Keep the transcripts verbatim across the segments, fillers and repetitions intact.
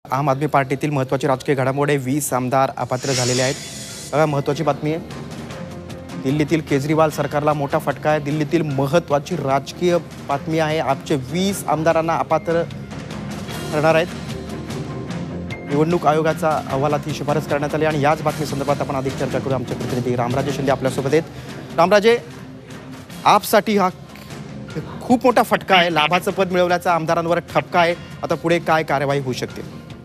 आम आदमी पार्टीतील महत्त्वाची राजकीय घडामोडी, वीस आमदार अपात्र झालेले आहेत. बघा, महत्त्वाची बातमी आहे. दिल्लीतील केजरीवाल सरकारला मोठा फटका आहे. दिल्लीतील महत्त्वाची राजकीय बातमी आहे. आपचे वीस आमदारांना अपात्र ठरणार आहेत. निवडणूक आयोगाचा अहवालात ही शिफारस करण्यात आली आणि याच बातमी संदर्भात आपण अधिक चर्चा करू. आमचे प्रतिनिधी रामराजे शिंदे आपल्यासोबत आहेत. रामराजे, आपसाठी हा खूप मोठा फटका आहे. लाभाचं पद मिळवल्याचा आमदारांवर ठपका आहे. आता पुढे काय कार्यवाही होऊ शकते?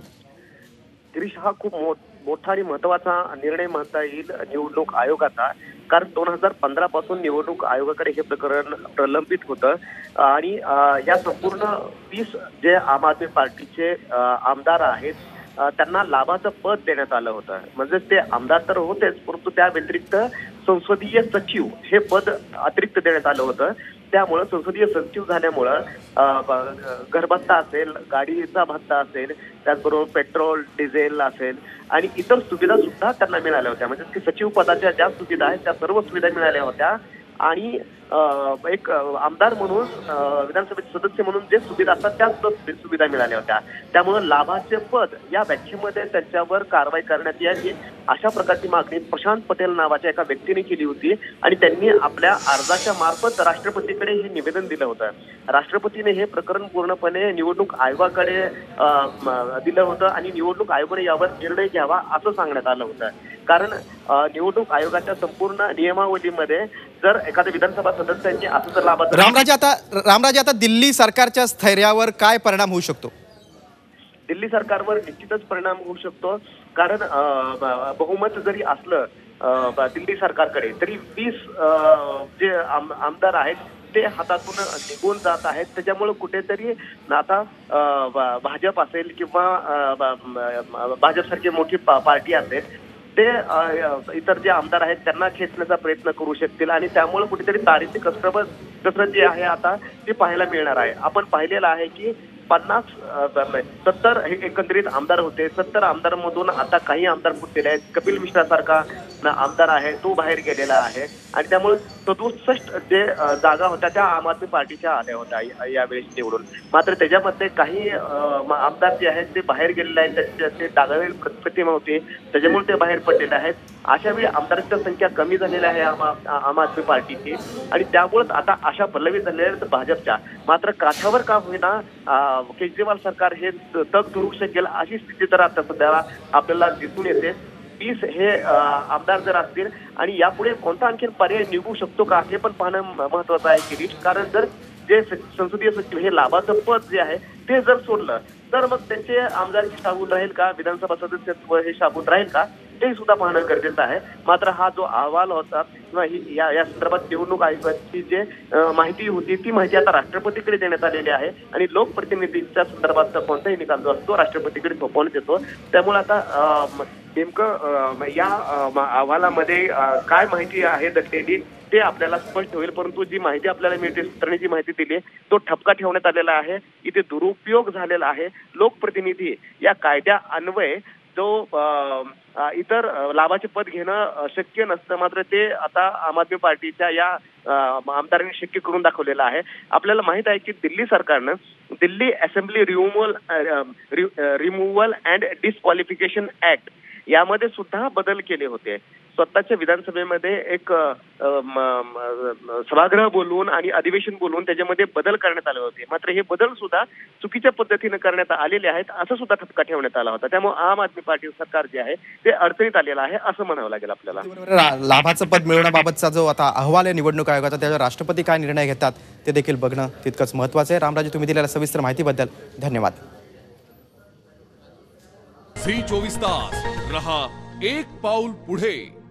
गिरीश, हा खूप मोठा आणि महत्वाचा निर्णय म्हणता येईल निवडणूक आयोगाचा. कारण दोन हजार पंधरा पासून निवडणूक आयोगाकडे हे प्रकरण प्रलंबित होतं आणि या संपूर्ण वीस जे आम आदमी पार्टीचे आमदार आहेत त्यांना लाभाचं पद देण्यात आलं होतं. म्हणजे ते आमदार तर होतेच, परंतु त्या व्यतिरिक्त संसदीय सचिव हे पद अतिरिक्त देण्यात आलं होतं. त्यामुळं संसदीय सचिव झाल्यामुळं घरभत्ता असेल, गाडीचा भत्ता असेल, त्याचबरोबर पेट्रोल डिझेल असेल आणि इतर सुविधा सुद्धा त्यांना मिळाल्या होत्या. म्हणजे सचिव पदाच्या ज्या सुविधा आहेत त्या सर्व सुविधा मिळाल्या होत्या आणि एक आमदार म्हणून, विधानसभेचे सदस्य म्हणून जे सुविधा असतात त्याच सुविधा मिळाल्या होत्या. त्यामुळे लाभाचे पद या व्याख्येमध्ये त्यांच्यावर कारवाई करण्यात यावी अशा प्रकारची मागणी प्रशांत पटेल नावाच्या एका व्यक्तीने केली होती आणि त्यांनी आपल्या अर्जाच्या मार्फत राष्ट्रपतीकडे हे निवेदन दिलं होतं. राष्ट्रपतीने हे प्रकरण पूर्णपणे निवडणूक आयोगाकडे दिलं होतं आणि निवडणूक आयोगाने यावर निर्णय घ्यावा असं सांगण्यात आलं होतं. कारण निवडणूक आयोगाच्या संपूर्ण नियमावलीमध्ये जर एखाद्या विधानसभा सदस्यांनी असं जर लाभाचं रामराजे आता रामराजे आता दिल्ली सरकारच्या स्थैर्यावर काय परिणाम होऊ शकतो? दिल्ली सरकारवर निश्चितच परिणाम होऊ शकतो. कारण बहुमत जरी असलं दिल्ली सरकारकडे तरी वीस जे आमदार आहेत ते हातातून निघून जात आहेत. त्याच्यामुळे कुठेतरी आता भाजप असेल किंवा भाजपसारखी मोठी पार्टी असेल ते इतर जे आमदार आहेत त्यांना खेचण्याचा प्रयत्न करू शकतील आणि त्यामुळे कुठेतरी तारीची कसरत कसरत जी आहे आता ती पाहायला मिळणार आहे. आपण पाहिलेलं आहे की पन्नास सत्तर एकंदरीत आमदार होते. सत्तर आमदारांमधून आता काही आमदार फुटलेले आहेत. कपिल मिश्रा सारखा आमदार आहे तो बाहेर गेलेला आहे आणि त्यामुळे सदुसष्ट जे जागा होत्या त्या आम आदमी पार्टीच्या आल्या होत्या यावेळेस निवडून. मात्र त्याच्यामध्ये काही आमदार जे आहेत ते बाहेर गेलेले आहेत. त्याचे डागावेल प्रतिमा होते त्याच्यामुळे ते बाहेर पडलेले आहेत. अशा वेळी आमदारांची संख्या कमी झालेली आहे आम आदमी पार्टीची आणि त्यामुळेच आता अशा पल्लवी झालेल्या आहेत भाजपच्या. मात्र काठावर का होईना केजरीवाल सरकार हे तग धरू शकेल अशी स्थिती तर आता सध्या आपल्याला दिसून येते. वीस हे आमदार जर असतील आणि यापुढे कोणता आणखी पर्याय निघू शकतो का हे पण पाहणं महत्वाचं आहे गिरीश. कारण जर जे संसदीय सचिव हे लाभाचं पद जे आहे ते जर सोडलं तर मग त्यांचे आमदारकी शाबूत राहील का, विधानसभा सदस्यत्व हे शाबूत राहील का, ते सुद्धा पाहणं गरजेचं आहे. मात्र हा जो अहवाल होता किंवा ही या या संदर्भात निवडणूक आयोगाची जे माहिती होती ती माहिती आता राष्ट्रपतीकडे देण्यात आलेली आहे आणि लोकप्रतिनिधींच्या संदर्भात कोणताही निकाल जो असतो राष्ट्रपतीकडे सोपवण्यात येतो. त्यामुळे आता नेमकं या अहवालामध्ये काय माहिती आहे दडलेली ते आपल्याला स्पष्ट होईल. परंतु जी माहिती आपल्याला मिळते, सूत्रांनी जी माहिती दिली तो ठपका ठेवण्यात आलेला आहे. इथे दुरुपयोग झालेला आहे. लोकप्रतिनिधी या कायद्या अन्वये जो इतर लाभाचे पद घेणं शक्य नसतं मात्र ते आता आम आदमी पार्टीच्या या आमदारांनी शक्य करून दाखवलेलं आहे. आपल्याला माहित आहे की दिल्ली सरकारनं Delhi assembly removal removal and disqualification act यामध्ये सुद्धा बदल केले होते. स्वतःच्या विधानसभेमध्ये एक सभागृह बोलवून आणि अधिवेशन बोलवून त्याच्यामध्ये बदल करण्यात आले होते. मात्र हे बदल सुद्धा चुकीच्या पद्धतीने करण्यात आलेले आहेत असं सुद्धा ठपका ठेवण्यात आला होता. त्यामुळे आम आदमी पार्टी सरकार जे आहे ते अडचणीत आलेलं आहे असं म्हणावं लागेल आपल्याला. लाभाचं पद मिळवण्याबाबतचा जो आता अहवाल आहे निवडणूक आयोगाचा त्यावर राष्ट्रपती काय निर्णय घेतात ते देखील बघणं तितकंच महत्वाचं आहे. रामराजे, तुम्ही दिलेल्या सविस्तर माहितीबद्दल धन्यवाद. झी चोवीस तास रहा एक पाऊल पुढे.